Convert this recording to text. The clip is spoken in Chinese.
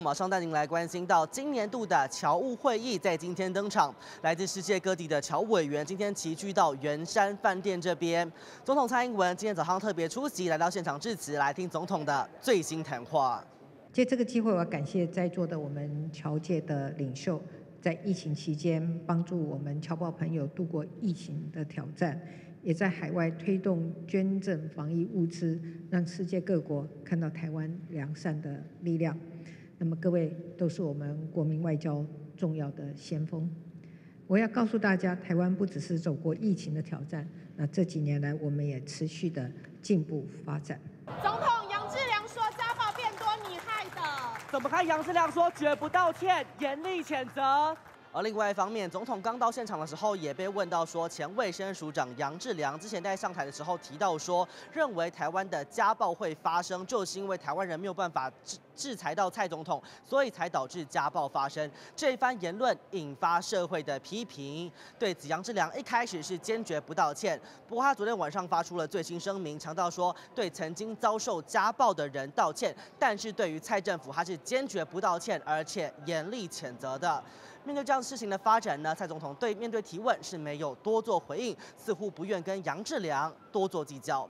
马上带您来关心到今年度的侨务会议在今天登场，来自世界各地的侨务委员今天齐聚到圆山饭店这边。总统蔡英文今天早上特别出席，来到现场致辞，来听总统的最新谈话。 借这个机会，我要感谢在座的我们侨界的领袖，在疫情期间帮助我们侨胞朋友度过疫情的挑战，也在海外推动捐赠防疫物资，让世界各国看到台湾良善的力量。那么各位都是我们国民外交重要的先锋。我要告诉大家，台湾不只是走过疫情的挑战，那这几年来我们也持续的进步发展。 总统杨志良说家暴变多，你害的。 怎么看？杨志良说绝不道歉，严厉谴责。而另外一方面，总统刚到现场的时候，也被问到说，前卫生署长杨志良之前在上台的时候提到说，认为台湾的家暴会发生，就是因为台湾人没有办法制裁到蔡总统，所以才导致家暴发生。这一番言论引发社会的批评。对此，杨志良一开始是坚决不道歉，不过他昨天晚上发出了最新声明，强调说对曾经遭受家暴的人道歉，但是对于蔡政府，他是坚决不道歉，而且严厉谴责的。面对这样事情的发展呢，蔡总统面对提问是没有多做回应，似乎不愿跟杨志良多做计较。